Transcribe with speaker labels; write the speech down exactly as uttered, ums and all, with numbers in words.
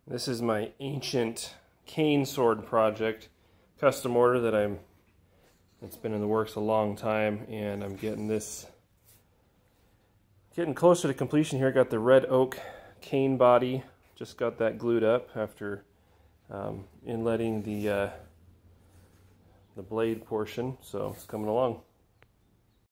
Speaker 1: This is my ancient cane sword project, custom order that I'm, it's been in the works a long time, and I'm getting this, getting closer to completion here. Got the red oak cane body, just got that glued up after um, inletting the, uh, the blade portion, so it's coming along.